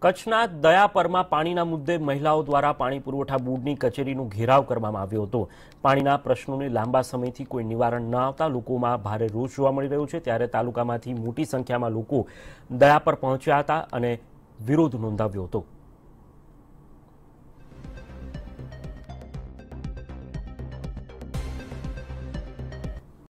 કચ્છના દયાપરમાં પાણીના મુદ્દે મહિલાઓ દ્વારા પાણી પુરવઠા બોર્ડની કચેરીનો ઘેરાવ કરવામાં આવ્યો હતો। પાણીના પ્રશ્નોને લાંબા સમયથી કોઈ નિવારણ ન આવતા લોકોમાં ભારે રોષ જોવા મળી રહ્યો છે। ત્યારે તાલુકામાંથી મોટી સંખ્યામાં લોકો દયાપર પહોંચ્યા હતા અને વિરોધ નોંધાવ્યો હતો।